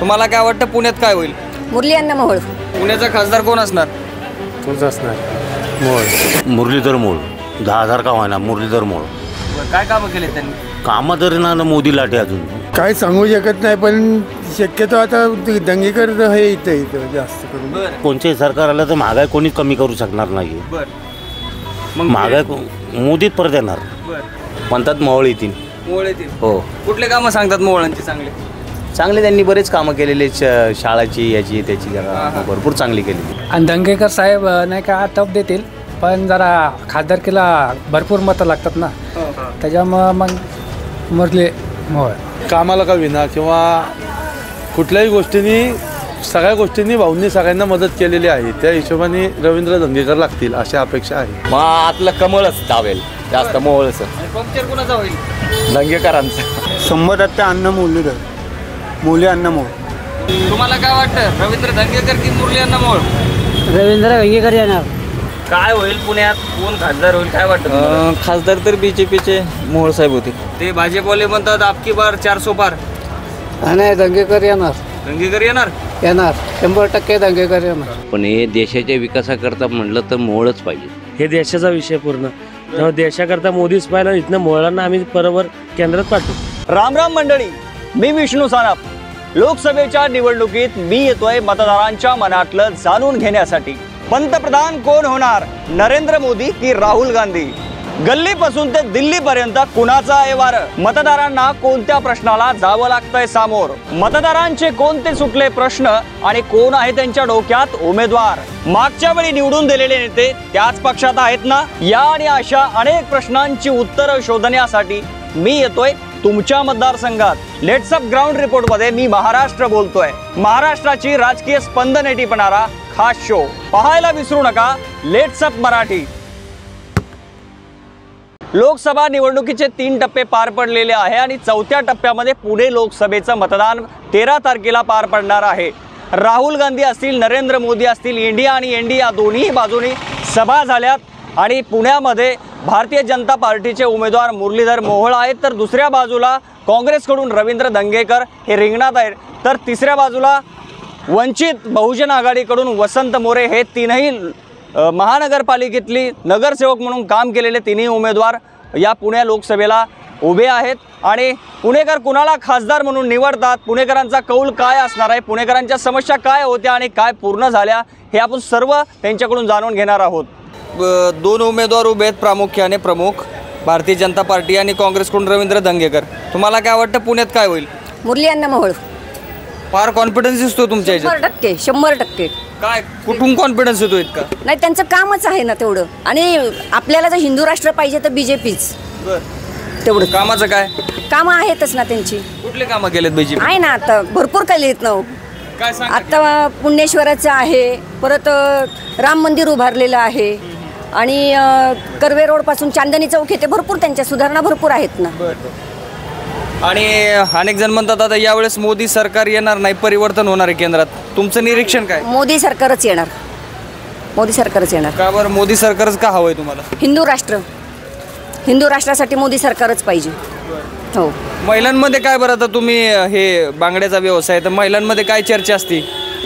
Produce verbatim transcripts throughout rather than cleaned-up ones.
तुम्हाला काय वाटतं पुण्यात काय होईल? मुरली अण्णा मोहोळ. पुण्याचा खासदार कोण असणार? तोच असणार मोहोळ. मुरलीधर मोहोळ. दहा हजार का होईना मुरलीधर मोहोळ. काय कामं केले त्यांनी? कामं तरी ना मोदी लाटे अजून काय सांगू शकत नाही, पण शक्यतो आता दंगेकर हे इथं इथं जास्त करून. कोणतेही सरकार आलं तर महागाई कोणीच कमी करू शकणार नाही. मग महागाई मोदीत परत येणार. म्हणतात मोहोळ येतील. मोहोळ येतील. हो. कुठले कामं सांगतात मोहोळांची चांगले? चांगले त्यांनी बरेच कामं केलेले, शाळाची याची त्याची जरा भरपूर चांगली केली. आणि दंगेकर साहेब नाही का टप देतील, पण जरा खासदारकीला भरपूर मतं लागतात ना, त्याच्यामुळं मग मुरली मोहोळ. कामाला का विना किंवा कुठल्याही गोष्टींनी सगळ्या गोष्टींनी भाऊंनी सगळ्यांना मदत केलेली आहे, त्या हिशोबाने रवींद्र दंगेकर लागतील अशी अपेक्षा आहे. मग आतलं कमळच दावेल जास्त मोहोळचं. पंक्चर कोणाचा होईल? दंगेकरांचं. शंभर टक्के अन्न मुरलीधर मुली अन्न मोहोळ. तुम्हाला काय वाटतं, रवींद्र दंगेकर की मुरली अण्णा मोहोळ? रवींद्र दंगेकर येणार. काय होईल पुण्यात, कोण खासदार होईल काय वाटतं? खासदार तर बीजेपीचे मोहोळ साहेब होते. ते भाजपवाले म्हणतात आपकी बार चार सो पार. नाही, दंगेकर येणार. दंगेकर येणार येणार शंभर टक्के दंगेकर येणार. पण हे देशाच्या विकासाकरता म्हणलं तर मोहोळच पाहिजे. हे देशाचा विषय पूर्ण, तेव्हा देशाकरता मोदीच पाहिला. इथनं मोहोळांना आम्ही बरोबर केंद्रात पाठवू. राम राम मंडळी, मी विष्णू सानप. लोकसभेच्या निवडणुकीत मी येतोय मतदारांच्या मनातलं जाणून घेण्यासाठी. पंतप्रधान कोण होणार, नरेंद्र मोदी की राहुल गांधी? गल्लीपासून ते दिल्लीपर्यंत कुणाचा आहे वारं? मतदारांना कोणत्या प्रश्नाला जावं लागतंय सामोर? मतदारांचे कोणते सुटले प्रश्न आणि कोण आहे त्यांच्या डोक्यात उमेदवार? मागच्या वेळी निवडून दिलेले नेते त्याच पक्षात आहेत ना? या आणि अशा अनेक प्रश्नांची उत्तरं शोधण्यासाठी मी येतोय तुमच्या मतदारसंघात. लेट्स अप ग्राउंड रिपोर्ट मध्ये मी महाराष्ट्र बोलतोय. महाराष्ट्राची राजकीय स्पंदन टिपणारा खास शो पाहायला विसरू नका, लेट्स अप मराठी. लोकसभा निवडणुकीचे तीन टप्पे पार पडलेले आहे आणि चौथ्या टप्प्यामध्ये पुणे लोकसभेचं मतदान तेरा तारखेला पार पडणार आहे. राहुल गांधी असतील, नरेंद्र मोदी असतील, इंडिया आणि एनडी या दोन्ही बाजूनी सभा झाल्यात आणि पुण्यामध्ये भारतीय जनता पार्टीचे उमेदवार मुरलीधर मोहोळ आहेत, तर दुसऱ्या बाजूला काँग्रेसकडून रवींद्र दंगेकर हे रिंगणात आहेत, तर तिसऱ्या बाजूला वंचित बहुजन आघाडीकडून वसंत मोरे हे तीनही महानगरपालिकेतली नगरसेवक म्हणून काम केलेले तिन्ही उमेदवार या पुणे लोकसभेला उभे आहेत. आणि पुणेकर कुणाला खासदार म्हणून निवडतात, पुणेकरांचा कौल काय असणार आहे, पुणेकरांच्या समस्या काय होत्या आणि काय पूर्ण झाल्या, हे आपण सर्व त्यांच्याकडून जाणून घेणार आहोत. दोन उमेदवार उभे आहेत प्रामुख्याने, प्रमुख भारतीय जनता पार्टी आणि काँग्रेसकडून रवींद्र दंगेकर. तुम्हाला काय वाटतं पुण्यात काय होईल? मुरली अण्णा मोहोळ. फार कॉन्फिडन्स दिसतो तुमच्या शंभर ह्याच्यात. टक्के शंभर टक्के. काय, कुठून कॉन्फिडन्स येतो इतका? नाही, त्यांचं कामच आहे ना तेवढं. आणि आपल्याला जर हिंदू राष्ट्र पाहिजे तर बीजेपीच. तेवढं कामाचं काय? कामं आहेतच ना त्यांची. कुठले कामं केलेत बीजेपी? आहे ना, आता भरपूर केलेत ना. काय सांग? आता पुण्येश्वराचं आहे, परत राम मंदिर उभारलेलं आहे आणि कर्वे रोड पासून चांदणी चौक येते, भरपूर त्यांच्या सुधारणा भरपूर आहेत ना. आणि अनेक जण म्हणतात आता यावेळेस मोदी सरकार येणार नाही, परिवर्तन होणार आहे केंद्रात. तुमचं निरीक्षण काय? मोदी सरकारच येणार. मोदी सरकारच येणार. का बरं मोदी सरकारच का हवंय तुम्हाला? हिंदू राष्ट्र, हिंदू राष्ट्रासाठी मोदी सरकारच पाहिजे. हो. महिलांमध्ये काय बरं, आता तुम्ही हे बांगड्याचा व्यवसाय, तर महिलांमध्ये काय चर्चा असते?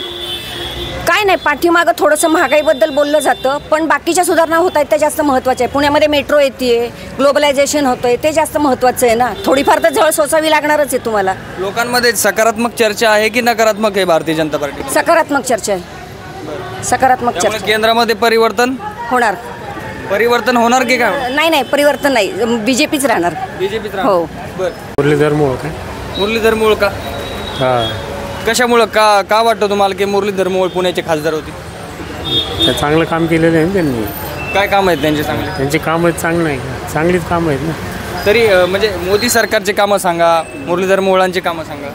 काय नाही, पाठीमागं थोडंसं महागाईबद्दल बोललं जातं, पण बाकीच्या सुधारणा होत आहेत त्या जास्त महत्त्वाच्या आहे. पुण्यामध्ये मेट्रो येते, ग्लोबलायझेशन होतंय, ते जास्त महत्त्वाचं आहे ना. थोडीफार तर झळ सोसावी लागणारच आहे तुम्हाला. लोकांमध्ये सकारात्मक चर्चा आहे की नकारात्मक आहे भारतीय जनता पार्टी? सकारात्मक चर्चा आहे. सकारात्मक चर्चा. केंद्रामध्ये परिवर्तन होणार? परिवर्तन होणार की काय? नाही नाही, परिवर्तन नाही, बीजेपीच राहणार. बीजेपीच हो. मुरलीधर मोहोळ. काय मुरलीधर मोहोळ का? हां. कशामुळं, का का वाटतं तुम्हाला की मुरलीधर मोहोळ पुण्याचे खासदार होते? चांगलं काम केलेलं आहे त्यांनी. काय काम आहेत त्यांचे चांगले? त्यांची कामं चांगलं आहे, चांगलीच कामं आहेत ना. तरी म्हणजे मोदी सरकारचे कामं सांगा, मुरलीधर मोहोळांची कामं सांगा.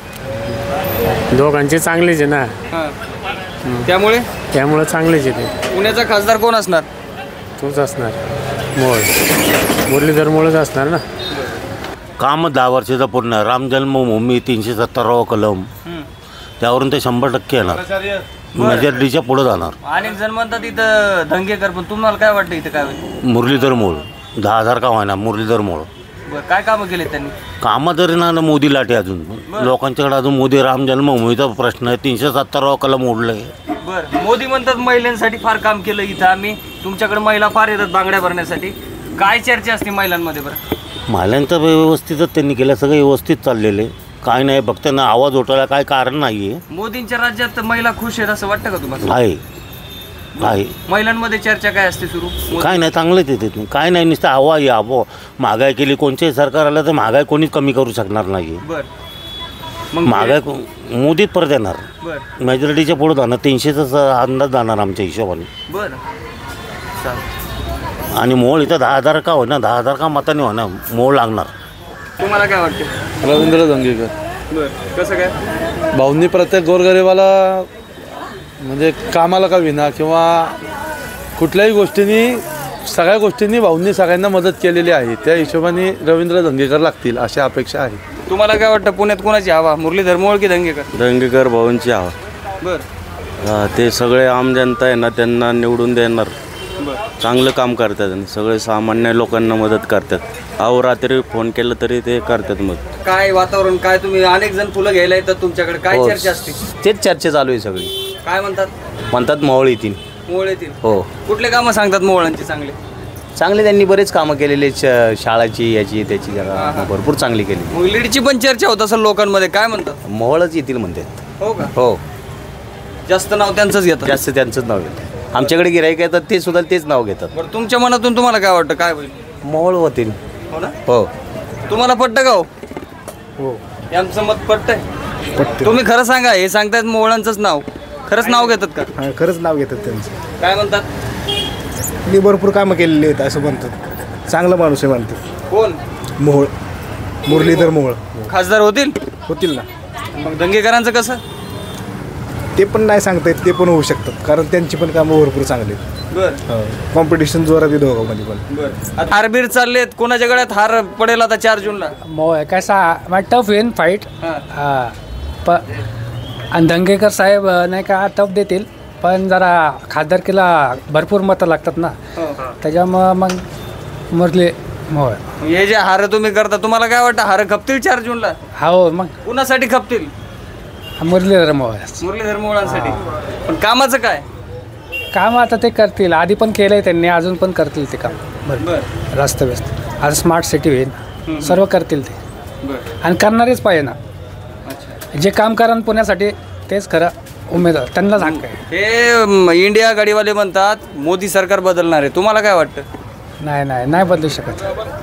दोघांचे चांगलेच आहे ना. हां, त्यामुळे त्यामुळं चांगलेच आहे ते. पुण्याचा खासदार कोण असणार? तोच असणार मोहोळ. मुरलीधर मोहोळच असणार ना. काम दहा वर्षाचं पूर्ण. राम जन्मभूमी तीनशे सत्तरावा कलम, त्यावरून ते शंभर टक्के येणार, मेजॉरिटीच्या पुढे जाणार. अनेक जण म्हणतात इथं दंगेकर, पण तुम्हाला काय वाटतं इथं काय होईल? मुरलीधर मोहोळ. दहा हजार का होईना मुरलीधर मोहोळ. बरं, काय कामं केले त्यांनी? कामं तरी ना मोदी लाटे अजून लोकांच्याकडे अजून मोदी राम जन्मभूमीचा प्रश्न आहे. तीनशे सत्तरावा कलम ओढलंय. बरं, मोदी म्हणतात महिलांसाठी फार काम केलं इथं आम्ही. तुमच्याकडे महिला फार येतात बांगड्या भरण्यासाठी. काय चर्चा असते महिलांमध्ये बरं? महिलांचं व्यवस्थितच त्यांनी केलं, सगळं व्यवस्थित चाललेले. काय नाही, फक्त ना आवाज उठवायला काय कारण नाही आहे. मोदींच्या राज्यात महिला खुश आहेत असं वाटतं का तुम्हाला? आहे आहे महिलांमध्ये चर्चा काय असते सुरू? काय नाही, चांगलंच येते नाही. काय नाही, नुसतं हवा आहे हवं. महागाई केली, कोणत्याही सरकार आलं तर महागाई कोणीच कमी करू शकणार नाही. बरं, मग महागाई मोदीत परत येणार. बरं मेजॉरिटीच्या पुढे जाणार, तीनशेचा अंदाज जाणार आमच्या हिशोबाने. बरं चालेल. आणि मोळ इथं दहा हजार का हो ना, दहा हजार का मताने हो ना, मोळ लागणार. तुम्हाला काय वाटतं? रवींद्र धंगेकर. बरं, कसं काय? भाऊंनी प्रत्येक गोरगरिबाला म्हणजे कामाला का विना किंवा कुठल्याही गोष्टींनी सगळ्या गोष्टींनी भाऊंनी सगळ्यांना मदत केलेली आहे. त्या हिशोबाने रवींद्र धंगेकर लागतील अशी अपेक्षा आहे. तुम्हाला काय वाटतं पुण्यात कोणाची हवा? मुरलीधर मोहोळ की धंगेकर? धंगेकर भाऊंची हवा. बरं, ते सगळे आम जनता आहे ना, त्यांना निवडून देणार. बरं, चांगलं काम करतात आणि सगळे सामान्य लोकांना मदत करतात. अहो रात्री फोन केलं तरी ते करतात. मग काय वातावरण काय? तुम्ही अनेक जण फुलं घ्यायला येतात तुमच्याकडे, काय हो. चर्चा असते? तेच चर्चा चालू आहे सगळी. काय म्हणतात? म्हणतात मोहोळ येतील. मोहोळ येतील. हो, कुठले कामं सांगतात मोहोळांची चांगले? चांगले त्यांनी बरेच कामं केलेले. शाळाची याची त्याची जरा भरपूर चांगली केली. मग लीडची पण चर्चा होत असेल लोकांमध्ये, काय म्हणतात? मोहोळच येतील म्हणतात. हो का? हो, जास्त नाव त्यांचंच घेतात. जास्त त्यांचंच नाव घेतात. आमच्याकडे गिराईक येतात ते सुद्धा तेच नाव घेतात. बरं, तुमच्या मनातून तुम्हाला काय वाटतं, काय होईल? मोहोळ होतील. हो ना? हो. तुम्हाला पटतं का? हो, हो आमचं मत पटतंय. पटतं. तुम्ही खरं सांगा, हे सांगतायत मोहोळांचंच नाव, खरंच नाव घेतात का? हां, खरंच नाव घेतात त्यांचं. काय म्हणतात? मी भरपूर कामं केलेली आहेत असं म्हणतात. चांगला माणूस आहे म्हणतात. कोण? मोहोळ, मुरलीधर मोहोळ खासदार होतील? होतील ना. मग दंगेकरांचं कसं? ते पण नाही सांगता येत, ते पण होऊ शकतात कारण त्यांची पण कामं भरपूर चांगली आहेत. बरं कॉम्पिटिशन जोरात आहे दोघांमध्ये पण. बरं, हारबीर चाललेत, कोणाच्या गळ्यात हार पडेल आता चार जूनला? मो कैसा मग टफ येईन फाईट. हां. प आणि दंगेकर साहेब नाही का टफ देतील, पण जरा खासदारकीला भरपूर मतं लागतात ना, त्याच्यामुळं मग मुरली मोहोळ. हे जे हार तुम्ही करता, तुम्हाला काय वाटतं हार खपतील चार जूनला? हो, मग कुणासाठी खपतील? मुरलीधर मोहोळ. मुरलीधर मोहोळांसाठी. पण कामाचं काय? काम आता ते करतील, आधी पण केलंय त्यांनी, अजून पण करतील ते काम. बरं, रास्त व्यस्त आता स्मार्ट सिटी होईल, सर्व करतील ते. बरं, आणि करणारेच पाहिजे ना. अच्छा. जे काम करा पुण्यासाठी तेच खरं उमेदवार, त्यांनाच हक्क आहे. हे म, इंडिया गाडीवाले म्हणतात मोदी सरकार बदलणार आहे, तुम्हाला काय वाटतं? नाही नाही नाही बदलू शकत.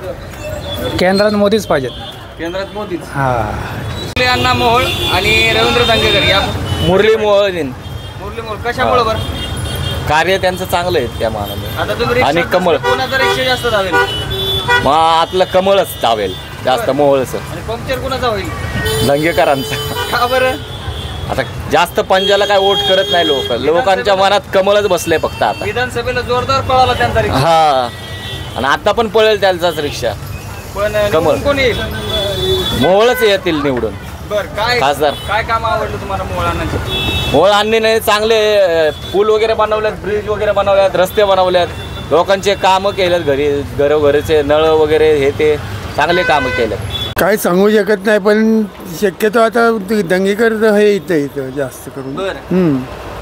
केंद्रात मोदीच पाहिजेत. केंद्रात मोदीच. हां. मुरली अण्णा मोहोळ आणि रवींद्र धंगेकर या. मुरली मोहोळ येईन. मुरली मोहोळ कशामुळे बरं? कार्य त्यांचं चांगलं आहे त्या मानाने. आता तुम्ही आणि रिक्षा कमळ. कोणाचा रिक्षा जास्त धावेल? मग आतलं कमळच धावेल जास्त मोहोळचं. आणि पंक्चर कोणाचा होईल? धंगेकरांचं. का बरं? आता जास्त पंजाला काय वोट करत नाही लोक, लोकांच्या मनात कमळच बसलंय फक्त आता. विधानसभेला जोरदार पळाला त्यांचा रिक्षा. हा, आणि आता पण पळेल त्यांचाच रिक्षा. पण कमळ. निवडून कोण येईल? मोहोळच येतील निवडून. बर, काय खासदार. काय काम आवडलं तुम्हाला मोहोळांचे? मोहोळ आणले नाही, चांगले पूल वगैरे बनवल्यात, ब्रिज वगैरे बनवल्यात, रस्ते बनवल्यात, लोकांचे कामं केलेत, घरी घरोघरीचे नळ वगैरे हे ते चांगले कामं केलेत. काय सांगू शकत नाही, पण शक्यतो आता दंगेकर हे इथं इथं जास्त करून. बर, हम्म.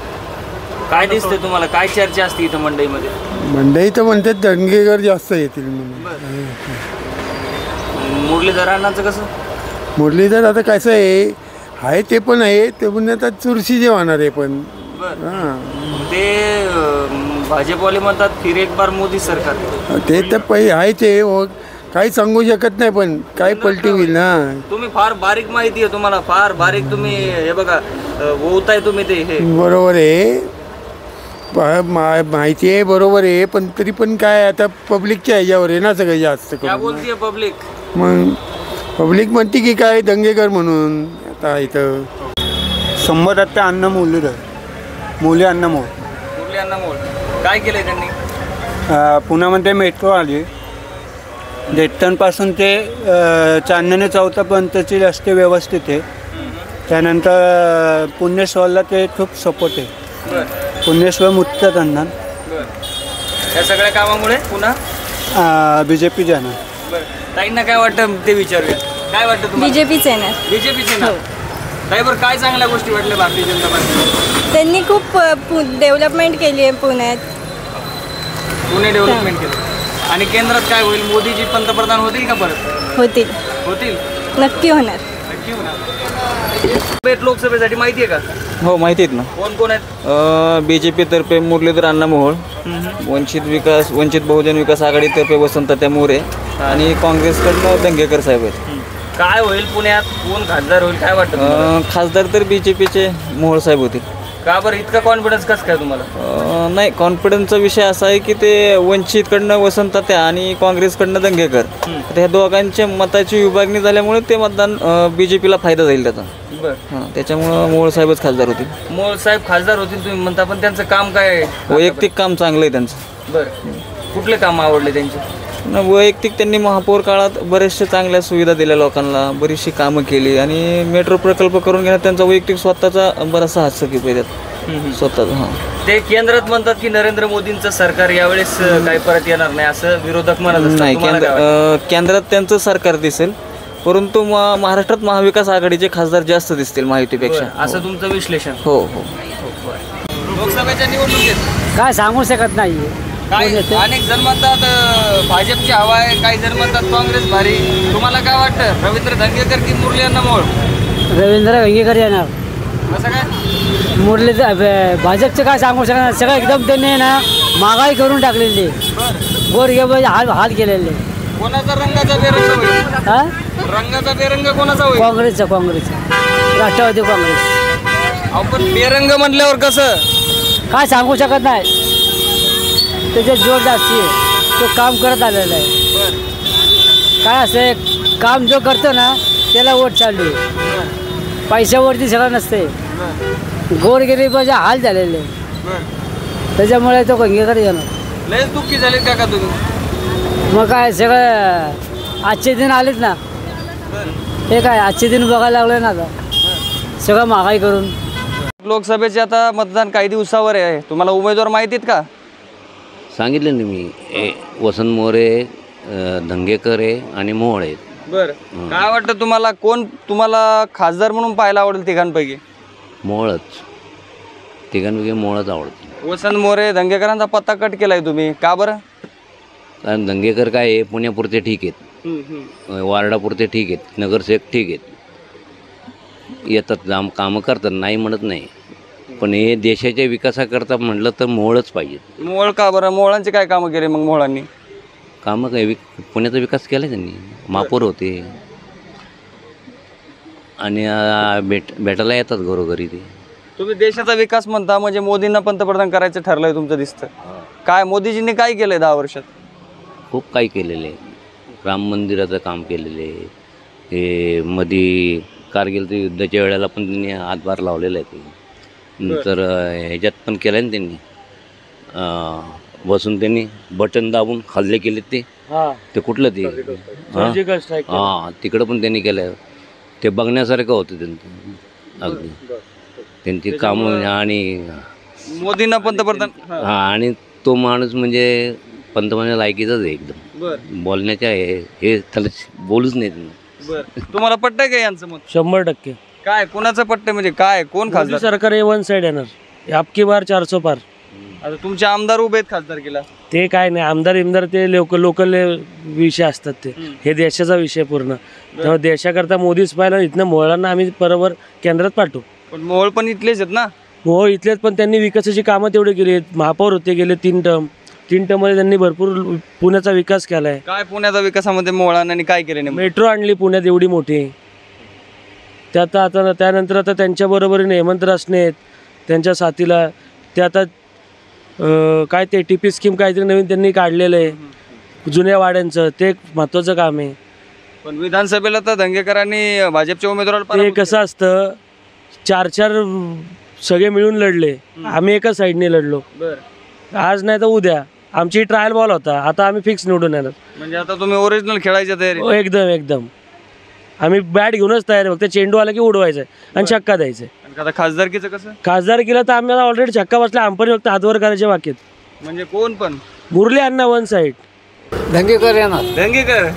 काय दिसतंय तुम्हाला? काय चर्चा असते इथं मंडईमध्ये? मंडई तर म्हणतात दंगेकर जास्त येतील म्हणून. मुरलीधरांचं कसं? मुरलीधर आता कसं आहे आहे ते पण आहे, ते पण आता चुरशी जे होणार आहे पण. हां, ते अं, भाजपवाले म्हणतात फिर एक बार मोदी सरकार. ते तर पै आहे ते हो, काही सांगू शकत नाही, पण काय पलटी होईल ना. तुम्ही फार बारीक माहिती आहे, तुम्हाला फार बारीक तुम्ही हे बघा ओवताय तुम्ही ते हे. बरोबर आहे, मा- मा- माहिती आहे, बरोबर आहे, पण तरी पण काय आता पब्लिकच्या ह्याच्यावर आहे ना सगळं जास्त काय करून. बोलतीये पब्लिक? मग पब्लिक म्हणते की काय दंगेकर म्हणून. आता इथं शंभर टक्के अन्न मुरलीधर मुली अन्न मोल. मुरली अण्णा मोहोळ काय केलंय त्यांनी? पुण्यामध्ये मेट्रो आली, डेट्टनपासून ते चांदणी चौथापर्यंतचे रस्ते व्यवस्थित आहे. त्यानंतर पुण्यश्वरला ते खूप सपोर्ट आहे. पुण्यश्वर मुक्त त्यांना या सगळ्या कामामुळे पुन्हा बी जे पी जाणार. बरं, ताईंना काय वाटतं ते विचारूया. काय वाटतं तुम्हाला? बीजेपीच येणार. बीजेपीचे ना ताई, बरं काय चांगल्या गोष्टी वाटल्या भारतीय जनता पार्टी? त्यांनी खूप डेव्हलपमेंट केली आहे पुण्यात. पुणे डेव्हलपमेंट केलं. आणि केंद्रात काय होईल? मोदीजी पंतप्रधान होतील का परत? होतील. होतील नक्की होणार. नक्की होणार. लोकसभेसाठी माहिती आहे का? हो माहिती आहेत ना. कोण कोण आहेत? बी जे पीतर्फे मुरलीधर अण्णा मोहोळ, वंचित विकास वंचित बहुजन विकास आघाडीतर्फे वसंतत्या मोरे आणि काँग्रेसकडनं दंगेकर साहेब आहेत. काय होईल पुण्यात? कोण खासदार होईल काय वाटतं तुम्हाला? अं, खासदार तर बी जे पीचे मोहोळ साहेब होतील. का बरं इतका कॉन्फिडन्स कसं काय तुम्हाला? अं, नाही, कॉन्फिडन्सचा विषय असा आहे की ते वंचितकडनं वसंतत्या आणि काँग्रेसकडनं दंगेकर, तर ह्या दोघांच्या मताची विभागणी झाल्यामुळे ते मतदान बी जे पीला फायदा जाईल त्याचा. बरं. हां, त्याच्यामुळं मोहोळ साहेबच खासदार होतील. मोहोळ साहेब खासदार होतील तुम्ही म्हणता, पण त्यांचं काम काय आहे? वैयक्तिक काम चांगलं आहे त्यांचं. बरं. कुठले काम आवडले त्यांचे? न वैयक्तिक त्यांनी महापौर काळात बरेचशा चांगल्या सुविधा दिल्या लोकांना, बरीचशी कामं केली आणि मेट्रो प्रकल्प करून घेण्यात त्यांचा वैयक्तिक स्वतःचा बराचसा हस्तक्षेप आहे त्यात स्वतःचा. हां, ते केंद्रात म्हणतात की नरेंद्र मोदींचं सरकार यावेळेस काही परत येणार नाही असं विरोधक म्हणत असतात. नाही, तुम्हाला केंद्र काय वाटतं? अं, केंद्रात त्यांचं सरकार दिसेल, परंतु म- महाराष्ट्रात महाविकास आघाडीचे खासदार जास्त दिसतील महायुतीपेक्षा. बरं, असं तुमचं विश्लेषण. हो हो. लोकसभेच्या निवडणुकीत काय सांगू शकत नाही. काय अनेक जण म्हणतात अं, भाजपची हवा आहे, काही जण म्हणतात काँग्रेस भारी. तुम्हाला काय वाटतं? रवींद्र धंगेकर की मुरली अण्णा मोहोळ? रवींद्र धंगेकर येणार. कसं काय? मुरली भाजपचं काय सांगू शकत नाही. सगळं एकदम त्यांनी ना महागाई करून टाकलेली, गोरगरिबाचे हाल हाल केलेले. कोणाचा रंगाचा बेरंग होईल? हा, रंगाचा बेरंग कोणाचा होईल? काँग्रेसचा काँग्रेसचा राष्ट्रवादी काँग्रेस. अहो पण बेरंग म्हटल्यावर कसं काय सांगू शकत नाही. त्याचे जोर जास्ती आहे, तो काम करत आलेला आहे. काय असं आहे, काम जो करतो ना त्याला वोट चालू आहे. पैशावरती सगळं नसते. गोरगरिबाचे हाल झालेले, त्याच्यामुळे तो कंगेकर येणार. लयच दुःखी झाले का का तुम्ही? मग काय सगळं आजचे दिन आलेत ना, हे काय आजचे दिन बघायला लागले ना आता सगळं महागाई करून. लोकसभेचे आता मतदान काही दिवसावर आहे. तुम्हाला उमेदवार माहिती आहेत का? सांगितले ना मी, ए, वसंत मोरे, अ, धंगेकर आहे आणि मोहोळ आहेत. बरं. काय वाटतं तुम्हाला, कोण तुम्हाला खासदार म्हणून पाहायला आवडेल तिघांपैकी? मोहोळच, तिघांपैकी मोहोळच आवडते. वसंत मोरे धंगेकरांचा पत्ता कट केलाय तुम्ही, का बरं? कारण धंगेकर काय आहे, पुण्यापुरते ठीक आहेत, वार्डापुरते ठीक आहेत, नगरसेवक ठीक आहेत, येतात जाम कामं करतात, नाही म्हणत नाही. पण हे देशाच्या विकासाकरता म्हटलं तर मोहोळच पाहिजे. मोहोळ का बरं? मोहोळांचे काय कामं केले मग मोहोळांनी? कामं काय, विक पुण्याचा विकास केला त्यांनी, महापौर होते आणि अ, भेट भेटायला येतात घरोघरी ते. तुम्ही देशाचा विकास म्हणता म्हणजे मोदींना पंतप्रधान करायचं ठरलंय तुमचं दिसतं. काय मोदीजींनी काय केलंय दहा वर्षात? खूप काही केलेलं आहे. राम मंदिराचं काम केलेलं आहे. हे मध्ये कारगिलच्या युद्धाच्या वेळेला पण त्यांनी हातभार लावलेला आहे. ते नंतर ह्याच्यात पण केलं आहे ना त्यांनी, बसून त्यांनी बटन दाबून हल्ले केले ते ते कुठलं ते हां तिकडं पण त्यांनी केलं. ते बघण्यासारखं होतं त्यांचं अगदी, त्यांची कामं. आणि मोदींना पंतप्रधान हां, आणि तो माणूस म्हणजे पंतप्रधान लायकीचाच आहे एकदम. बोलण्याच्या हे हे त्याला बोलूच नाही त्यांना. तुम्हाला पटतंय का यांचं मत? शंभर टक्के. काय कोणाचं पट्टे म्हणजे काय, कोण खासदार? सरकार हे वन साइड येणार, आपकी बार चारसो पार. आता तुमचे आमदार उभे आहेत खासदार केला, ते काय नाही, आमदार इमदार ते लोक लोकल विषय असतात. ते हे देशाचा विषय पूर्ण. तेव्हा देशाकरता मोदीच पाहिला, इथनं मोहळांना आम्ही बरोबर केंद्रात पाठवू. पण मोहोळ पण इथलेच आहेत ना? मोहोळ इथलेच, पण त्यांनी विकासाची कामं तेवढी केली आहेत. महापौर होते गेले तीन टर्म, तीन टर्ममध्ये त्यांनी भरपूर पुण्याचा विकास केला आहे. काय पुण्याचा विकासामध्ये मोहोळांनी काय केले? मेट्रो आणली पुण्यात एवढी मोठी. त्यात आता त्यानंतर आता त्यांच्याबरोबरीने हेमंत रासने आहेत, त्यांच्या साथीला ते आता काय ते टी पी स्कीम काहीतरी नवीन त्यांनी काढलेलं आहे जुन्या वाड्यांचं, ते एक महत्त्वाचं काम आहे. पण विधानसभेला तर धंगेकरांनी भाजपच्या उमेदवाराला ते कसं असतं, चार चार सगळे मिळून लढले, आम्ही एकाच साईडने लढलो. आज नाही तर उद्या आमची ट्रायल बॉल होता, आता आम्ही फिक्स निवडून येणार. म्हणजे आता तुम्ही ओरिजिनल खेळायच्या तयारी? एकदम एकदम आम्ही बॅट घेऊनच तयार आहे. फक्त चेंडू आला की उडवायचं आणि छक्का द्यायचं. आता खासदारकीचं कसं? खासदार केलं तर आम्हाला ऑलरेडी छक्का बसला, आम्ही फक्त हातवर करायचे बाकी आहेत. म्हणजे कोण पण? Murali Anna one side. धंगेकर येणार. धंगेकर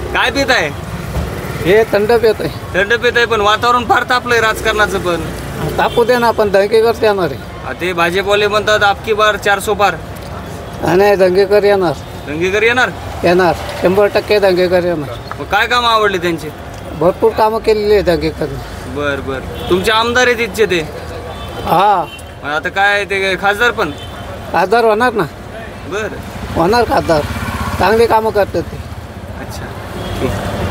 काय पित आहे? हे थंड पेत आहे. थंड पित आहे, पण वातावरण फार तापलंय राजकारणाचं. पण तापू दे ना, आपण दंगेकर येणार आहे. आ, ते भाजपवाले म्हणतात आपकी बार चारसो पार. नाही, दंगेकर येणार. दंगेकर येणार येणार शंभर टक्के दंगेकर येणार. मग काय काम आवडले त्यांचे? भरपूर कामं केलेली आहे दंगेकर. बर बर तुमचे आमदार आहेत इच्छे ते? हा. मग आता काय ते खासदार पण? खासदार होणार ना. बर होणार खासदार, चांगले कामं करतात ते. अच्छा ठीक.